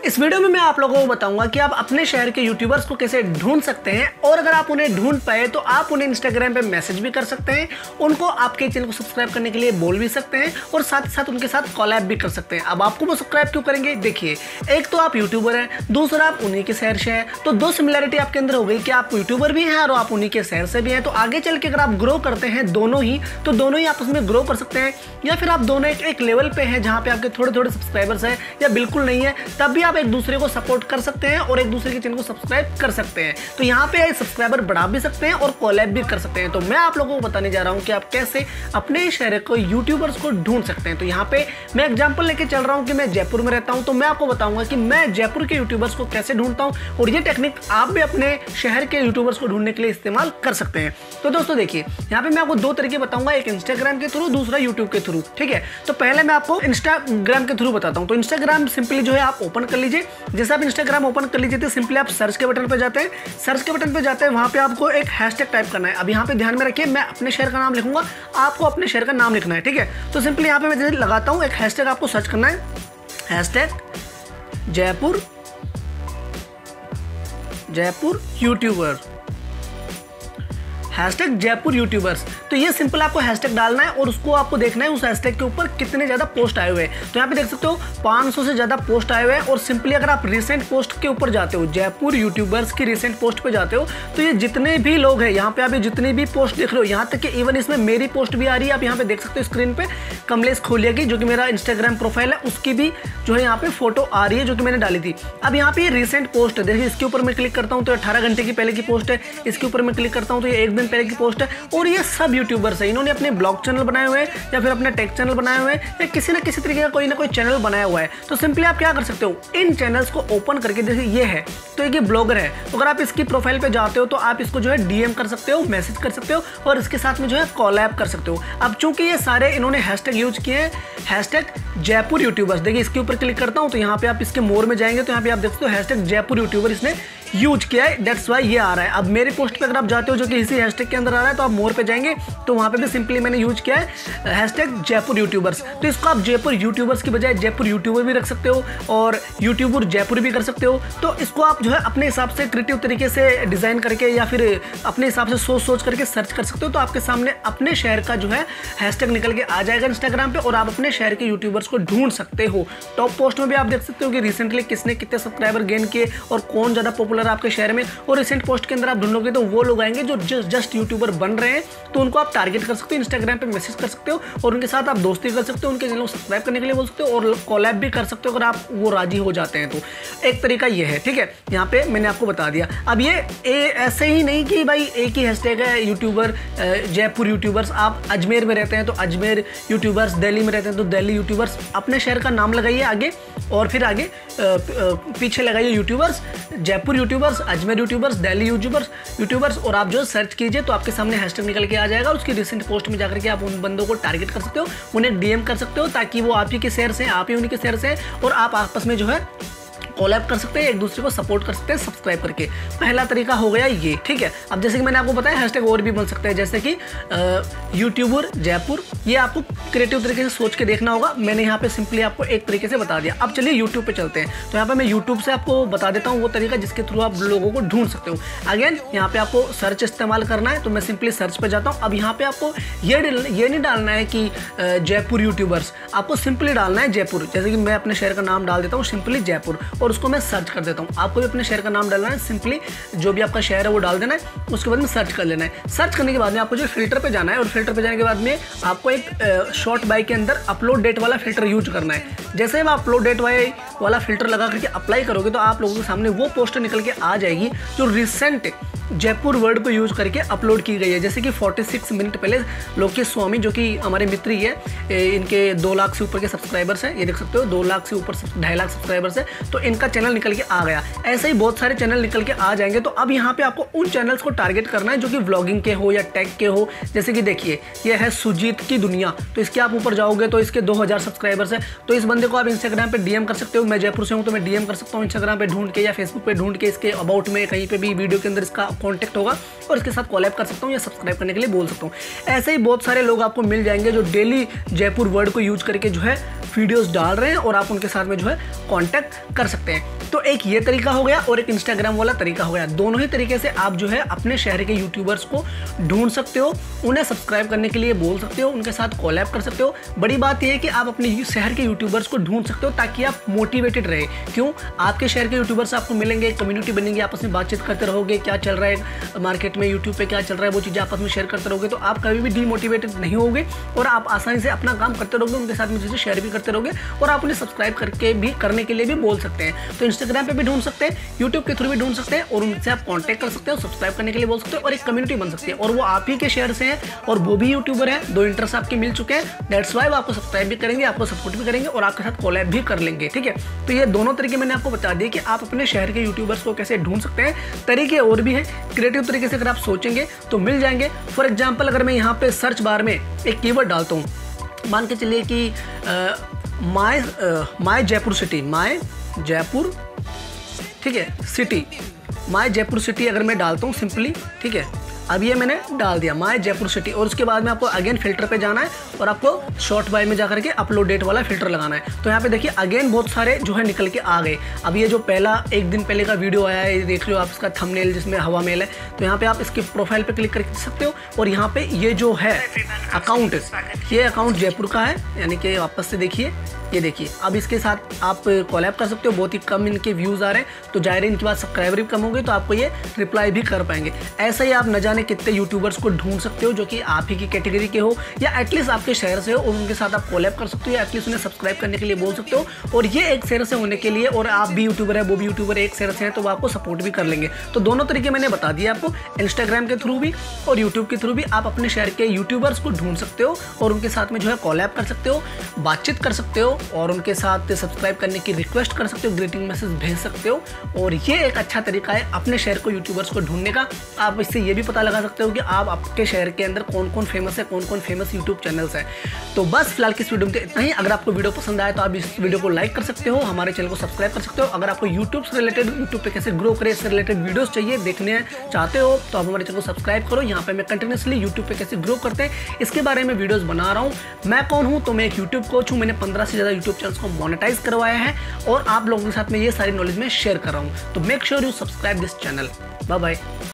इस वीडियो में मैं आप लोगों को बताऊंगा कि आप अपने शहर के यूट्यूबर्स को कैसे ढूंढ सकते हैं और अगर आप उन्हें ढूंढ पाए तो आप उन्हें इंस्टाग्राम पे मैसेज भी कर सकते हैं, उनको आपके चैनल को सब्सक्राइब करने के लिए बोल भी सकते हैं और साथ ही साथ उनके साथ कोलैब भी कर सकते हैं। अब आपको वो सब्सक्राइब क्यों करेंगे? देखिए, एक तो आप यूट्यूबर हैं, दूसरा आप उन्हीं के शहर से हैं, तो दो सिमिलरिटी आपके अंदर हो गई कि आप यूट्यूबर भी हैं और आप उन्हीं के शहर से भी हैं। तो आगे चल के अगर आप ग्रो करते हैं दोनों ही, तो दोनों ही आपस में ग्रो कर सकते हैं, या फिर आप दोनों एक लेवल पे हैं जहाँ पे आपके थोड़े थोड़े सब्सक्राइबर्स हैं या बिल्कुल नहीं है, तब भी आप एक दूसरे को सपोर्ट कर सकते हैं और एक दूसरे के चैनल को सब्सक्राइब कर सकते हैं। तो यहाँ पे सब्सक्राइबर बढ़ा भी सकते हैं और कोलैब भी कर सकते हैं। तो मैं आप लोगों को बताने जा रहा हूँ कि आप कैसे अपने शहर को यूट्यूबर्स को ढूंढ सकते हैं। तो यहाँ पे मैं एग्जांपल लेके चल रहा हूँ कि मैं जयपुर में रहता हूँ, तो मैं आपको बताऊंगा कि मैं जयपुर के यूट्यूबर्स को कैसे ढूंढता हूँ और ये टेक्निक आप भी अपने शहर के यूट्यूबर्स को ढूंढने के लिए इस्तेमाल कर सकते हैं। तो दोस्तों देखिए, यहाँ पे मैं आपको दो तरीके बताऊंगा, एक इंस्टाग्राम के थ्रू, दूसरा यूट्यूब के थ्रू। ठीक है, तो पहले मैं आपको इंस्टाग्राम के थ्रू बताता हूँ। तो इंस्टाग्राम सिंपली जो है आप ओपन कर लीजिए। जैसे आप इंस्टाग्राम ओपन कर लीजिए तो सिंपली आप सर्च के बटन पे जाते हैं। सर्च के बटन पे जाते हैं, वहाँ पे आपको एक हैशटैग टाइप करना है। अब यहाँ पे ध्यान में रखिए, मैं अपने शहर का नाम लिखूंगा, आपको अपने शहर का नाम लिखना है। ठीक है, तो सिंपली यहाँ पे मैं जैसे लगाता हूँ, एक हैशटैग आपको सर्च करना है, hashtag Jaipur YouTuber, hashtag Jaipur YouTubers. तो ये सिंपल आपको हैशटैग डालना है और उसको आपको देखना है उस हैशटैग के ऊपर कितने ज़्यादा पोस्ट आए हुए हैं। तो यहाँ पे देख सकते हो 500 से ज़्यादा पोस्ट आए हुए हैं। और सिंपली अगर आप रिसेंट पोस्ट के ऊपर जाते हो, जयपुर यूट्यूबर्स की रिसेंट पोस्ट पे जाते हो, तो ये जितने भी लोग हैं यहाँ पे, आप ये जितनी भी पोस्ट देख रहे हो, यहाँ तक कि इवन इसमें मेरी पोस्ट भी आ रही है। आप यहाँ पे देख सकते हो स्क्रीन पे कमलेश खोलिया की, जो कि मेरा इंस्टाग्राम प्रोफाइल है, उसकी भी जो है यहाँ पे फोटो आ रही है जो कि मैंने डाली थी। अब यहाँ पे रिसेंट पोस्ट है, देखिए इसके ऊपर मैं क्लिक करता हूँ तो 18 घंटे की पहले की पोस्ट है। इसके ऊपर मैं क्लिक करता हूँ तो ये 1 दिन पहले की पोस्ट है। और ये सब यूट्यूबर्स हैं, इन्होंने अपने ब्लॉग चैनल बनाए हुए हैं या फिर अपने टेक चैनल बनाए हुए हैं या किसी ना किसी तरीके का कोई ना कोई चैनल बनाया हुआ है। तो सिंपली आप क्या कर सकते हो, इन चैनल्स को ओपन करके, जैसे ये है तो एक ये ब्लॉगर है, तो अगर आप इसकी प्रोफाइल पे जाते हो तो आप इसको जो है डीएम कर सकते हो, मैसेज कर सकते हो और इसके साथ में जो है कोलैब कर सकते हो। अब चूंकि ये सारे इन्होंने हैशटैग यूज किए हैं, हैशटैग जयपुर यूट्यूबर्स, देखिए इसके ऊपर क्लिक करता हूँ तो यहाँ पे आप इसके मोर में जाएंगे तो यहाँ पे आप देख सकते हो हैशटैग जयपुर यूट्यूबर इसने यूज किया है, दैट्स वाई ये आ रहा है। अब मेरे पोस्ट पे अगर आप जाते हो जो कि इसी हैशटैग के अंदर आ रहा है, तो आप मोर पे जाएंगे तो वहाँ पे भी सिंपली मैंने यूज किया है हैशटैग जयपुर यूट्यूबर्स। तो इसको आप जयपुर यूट्यूबर्स की बजाय जयपुर यूट्यूबर भी रख सकते हो और यूट्यूबर जयपुर भी कर सकते हो। तो इसको आप जो है अपने हिसाब से क्रिएटिव तरीके से डिज़ाइन करके या फिर अपने हिसाब से सोच करके सर्च कर सकते हो। तो आपके सामने अपने शहर का जो है हैशटैग निकल के आ जाएगा इंस्टाग्राम पे और आप अपने शहर के यूट्यूबर्स को ढूंढ सकते हो। टॉप पोस्ट में भी आप देख सकते हो कि रिसेंटली किसने कितने सब्सक्राइबर गेन किए और कौन ज़्यादा पॉपुलर है आपके शहर में। और रिसेंट पोस्ट के अंदर आप ढूंढोगे तो वो लोग आएंगे जो जस्ट यूट्यूबर बन रहे हैं, तो उनको आप टारगेट कर सकते हो, इंस्टाग्राम पे मैसेज कर सकते हो और उनके साथ आप दोस्ती कर सकते हो, उनके चैनल को सब्सक्राइब करने के लिए बोल सकते हो और कोलैब भी कर सकते हो अगर आप वो राजी हो जाते हैं तो। एक तरीका ये है, ठीक है, यहाँ पे मैंने आपको बता दिया। अब ये ऐसे ही नहीं कि भाई एक ही हैशटैग है यूट्यूबर जयपुर यूट्यूबर्स, आप अजमेर में रहते हैं तो अजमेर यूट्यूबर्स, दिल्ली में रहते हैं तो दिल्ली यूट्यूबर्स, अपने शहर का नाम लगाइए आगे और फिर आगे पीछे लगाइए YouTubers, Jaipur YouTubers, Ajmer YouTubers, Delhi YouTubers और आप जो सर्च कीजिए तो आपके सामने हैशटैग निकल के आ जाएगा। उसकी रिसेंट पोस्ट में जाकर के आप उन बंदों को टारगेट कर सकते हो, उन्हें डीएम कर सकते हो ताकि वो आप ही के शहर से, आप ही उन्हीं के शहर से और आप आपस में जो है कोलैब कर सकते हैं, एक दूसरे को सपोर्ट कर सकते हैं सब्सक्राइब करके। पहला तरीका हो गया ये, ठीक है। अब जैसे कि मैंने आपको बताया हैशटैग और भी बन सकते हैं, जैसे कि यूट्यूबर जयपुर, ये आपको क्रिएटिव तरीके से सोच के देखना होगा। मैंने यहाँ पे सिंपली आपको एक तरीके से बता दिया। अब चलिए यूट्यूब पे चलते हैं। तो यहाँ पे मैं यूट्यूब से आपको बता देता हूँ वो तरीका जिसके थ्रू आप लोगों को ढूंढ सकते हो। अगेन यहाँ पे आपको सर्च इस्तेमाल करना है, तो मैं सिंपली सर्च पे जाता हूँ। अब यहाँ पे आपको ये नहीं डालना है कि जयपुर यूट्यूबर्स, आपको सिंपली डालना है जयपुर। जैसे कि मैं अपने शहर का नाम डाल देता हूँ सिंपली जयपुर और उसको मैं सर्च कर देता हूँ। आपको भी अपने शहर का नाम डालना है, सिंपली जो भी आपका शहर है वो डाल देना है, उसके बाद में सर्च कर लेना है। सर्च करने के बाद में आपको जो फिल्टर पे जाना है और फिल्टर पे जाने के बाद में आपको एक शॉर्ट बाय के अंदर अपलोड डेट वाला फिल्टर यूज करना है। जैसे ही आप अपलोड डेट वाला फिल्टर लगा करके अप्लाई करोगे तो आप लोगों के सामने वो पोस्ट निकल के आ जाएगी जो रिसेंट जयपुर वर्ड को यूज करके अपलोड की गई है। जैसे कि 46 मिनट पहले लोकेश स्वामी, जो कि हमारे मित्र ही है, इनके 2 लाख से ऊपर के सब्सक्राइबर्स हैं, ये देख सकते हो 2 लाख से ऊपर 2.5 लाख सब्सक्राइबर्स है, तो इनका चैनल निकल के आ गया। ऐसे ही बहुत सारे चैनल निकल के आ जाएंगे। तो अब यहाँ पे आपको उन चैनल्स को टारगेट करना है जो कि व्लॉगिंग के हो या टेक के हो। जैसे कि देखिए ये है सुजीत की दुनिया, तो इसके आप ऊपर जाओगे तो इसके 2000 सब्सक्राइबर्स है, तो इस बंदे को आप इंस्टाग्राम पे डीएम कर सकते हो, मैं जयपुर से हूँ तो मैं DM कर सकता हूँ इंस्टाग्राम पे ढूंढ के या फेसबुक पे ढूंढ के, इसके अबाउट में कहीं पे भी वीडियो के अंदर इसका कॉन्टैक्ट होगा और इसके साथ कोलैब कर सकता हूँ या सब्सक्राइब करने के लिए बोल सकता हूँ। ऐसे ही बहुत सारे लोग आपको मिल जाएंगे जो डेली जयपुर वर्ड को यूज करके जो है वीडियोस डाल रहे हैं और आप उनके साथ में जो है कांटेक्ट कर सकते हैं। तो एक ये तरीका हो गया और एक इंस्टाग्राम वाला तरीका हो गया। दोनों ही तरीके से आप जो है अपने शहर के यूट्यूबर्स को ढूंढ सकते हो, उन्हें सब्सक्राइब करने के लिए बोल सकते हो, उनके साथ कोलैब कर सकते हो। बड़ी बात यह है कि आप अपने शहर के यूट्यूबर्स को ढूंढ सकते हो ताकि आप मोटिवेटेड रहे। क्यों? आपके शहर के यूट्यूबर्स आपको मिलेंगे, कम्युनिटी बनेंगे, आपस में बातचीत करते रहोगे, क्या चल रहा है मार्केट में, यूट्यूब पे क्या चल रहा है, वो चीज़ें आपस में शेयर करते रहोगे, तो आप कभी भी डीमोटिवेटेड नहीं होगे और आप आसानी से अपना काम करते रहोगे, उनके साथ में चीज़ें शेयर भी करते रहोगे और आप उन्हें सब्सक्राइब करने के लिए भी बोल सकते हैं। तो इंस्टाग्राम पे भी ढूंढ सकते हैं, यूट्यूब के थ्रू भी ढूंढ सकते हैं और उनसे आप कांटेक्ट कर सकते हो, सब्सक्राइब करने के लिए बोल सकते हो और एक कम्युनिटी बन सकती है और वो आप ही के शहर से हैं और वो भी यूट्यूबर है। दो इंटरेस्ट आपके मिल चुके हैं, दैट्स वाई वो आपको सब्सक्राइब भी करेंगे, आपको सपोर्ट भी करेंगे और आपके साथ कोलैब भी कर लेंगे। ठीक है, तो ये दोनों तरीके मैंने आपको बता दिए कि आप अपने शहर के यूट्यूबर्स को कैसे ढूंढ सकते हैं। तरीके और भी हैं, क्रिएटिव तरीके से अगर आप सोचेंगे तो मिल जाएंगे। फॉर एग्जाम्पल अगर मैं यहाँ पे सर्च बार में एक कीवर्ड डालता हूँ, मान के चलिए कि my Jaipur city, my Jaipur, ठीक है, सिटी, माय जयपुर सिटी अगर मैं डालता हूँ सिंपली, ठीक है, अब ये मैंने डाल दिया माय जयपुर सिटी और उसके बाद में आपको अगेन फिल्टर पे जाना है और आपको शॉर्ट बाय में जाकर के अपलोड डेट वाला फिल्टर लगाना है। तो यहाँ पे देखिए अगेन बहुत सारे जो है निकल के आ गए। अब ये जो पहला एक दिन पहले का वीडियो आया है, देख लो आप इसका थंबनेल जिसमें हवा मेल है, तो यहाँ पे आप इसके प्रोफाइल पे क्लिक कर सकते हो और यहाँ पे ये जो है अकाउंट, ये अकाउंट जयपुर का है, यानी कि वापस से देखिए, ये देखिए अब इसके साथ आप कोलैब कर सकते हो। बहुत ही कम इनके व्यूज़ आ रहे हैं तो जाहिर है इनके बाद सब्सक्राइबर भी कम होंगे तो आपको ये रिप्लाई भी कर पाएंगे। ऐसा ही आप न जाने कितने यूट्यूबर्स को ढूंढ सकते हो जो कि आप ही की कैटेगरी के हो या एटलीस्ट आपके शहर से हो और उनके साथ आप कोलैब कर सकते हो या एटलीस्ट उन्हें सब्सक्राइब करने के लिए बोल सकते हो। और ये एक शहर से होने के लिए और आप भी यूट्यूबर है, वो भी यूट्यूबर एक शहर से है, तो वो आपको सपोर्ट भी कर लेंगे। तो दोनों तरीके मैंने बता दिए आपको, इंस्टाग्राम के थ्रू भी और यूट्यूब के थ्रू भी आप अपने शहर के यूट्यूबर्स को ढूंढ सकते हो और उनके साथ में जो है कोलैब कर सकते हो, बातचीत कर सकते हो और उनके साथ सब्सक्राइब करने की रिक्वेस्ट कर सकते हो, ग्रीटिंग मैसेज भेज सकते हो। और ये एक अच्छा तरीका है अपने शहर को यूट्यूबर्स को ढूंढने का। आप इससे ये भी पता लगा सकते हो कि आप आपके शहर के अंदर कौन कौन फेमस है, कौन कौन फेमस यूट्यूब चैनल्स है। तो बस फिलहाल की इस वीडियो में इतना ही। अगर आपको वीडियो पसंद आए तो आप इस वीडियो को लाइक कर सकते हो, हमारे चैनल को सब्सक्राइब कर सकते हो। अगर आपको यूट्यूब से रिलेटेड, यूट्यूब पे कैसे ग्रो करें इससे रिलेटेड वीडियोस चाहिए, देखने चाहते हो तो आप हमारे चैनल को सब्सक्राइब करो। यहाँ पे मैं कंटिन्यूसली यूट्यूब पे कैसे ग्रो करते हैं इसके बारे में वीडियोस बना रहा हूँ। मैं कौन हूँ? तो मैं एक यूट्यूब कोच हूँ। मैंने 15 से ज़्यादा यूट्यूब चैनल्स को मोनेटाइज करवाया है और आप लोगों के साथ में ये सारी नॉलेज में शेयर कर रहा हूँ। तो make sure you subscribe this channel. Bye bye.